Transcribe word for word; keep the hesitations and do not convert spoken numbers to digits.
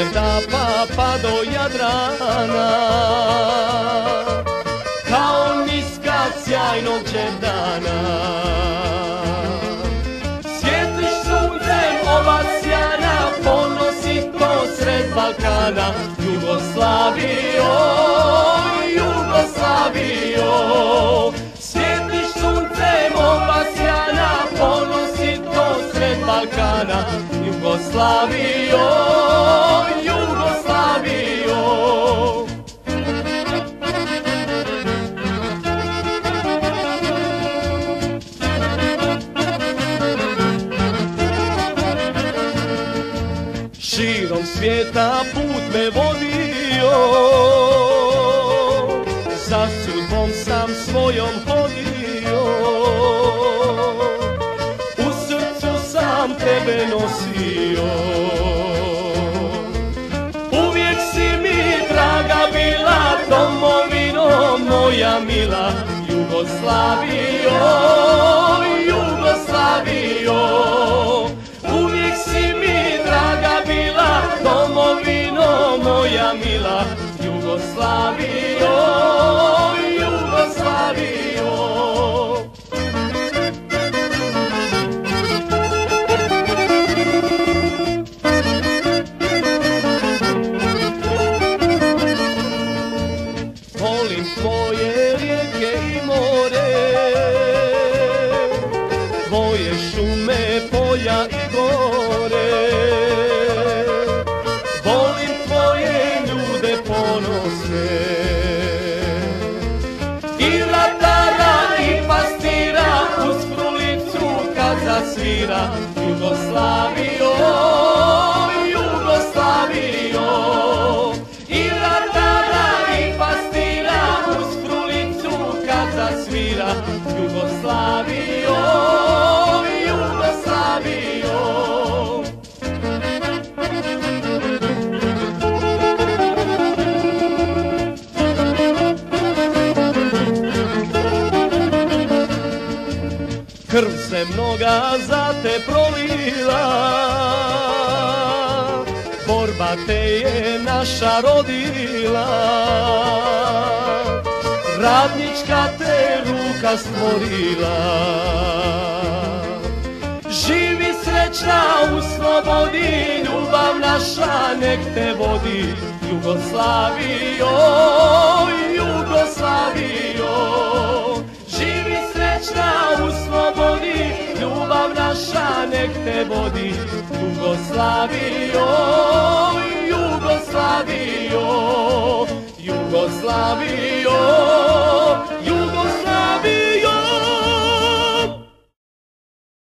štapa pa do Jadrana, kao niska sjajnog Đerdana. Svijetliš suncem ova sjana, ponosi to sred Balkana. Jugoslavijo, Jugoslavijo, svijetliš suncem ova sjana, ponosi to sred Balkana. Jugoslavijo, Jugoslavijo. Širom svijeta put me vodio, za sudbom sam svojom hodio. U srcu sam tebe nosio, uvijek si mi draga bila, domovino moja mila. Jugoslavijo, Jugoslavijo, uvijek si mi draga bila, domovino moja mila. Jugoslavijo, Jugoslavijo. Volim tvoje rijeke i more, tvoje šume, polja i gore. Volim tvoje ljude ponosne, i ratara i pastira, uz frulicu kad zasvira. Jugoslavijo, Jugoslavijo, i ratara i pastira, uz frulicu kad zasvira. Jugoslavijo, Jugoslavijo. Krv se mnoga za te prolila, borba te je naša rodila. Radnička te ruka stvorila, živi srećna u slobodi, ljubav naša nek te vodi. Jugoslavijo, Jugoslavijo, živi srećna u slobodi, ljubav naša nek te vodi. Jugoslavijo, Jugoslavijo, Jugoslavijo.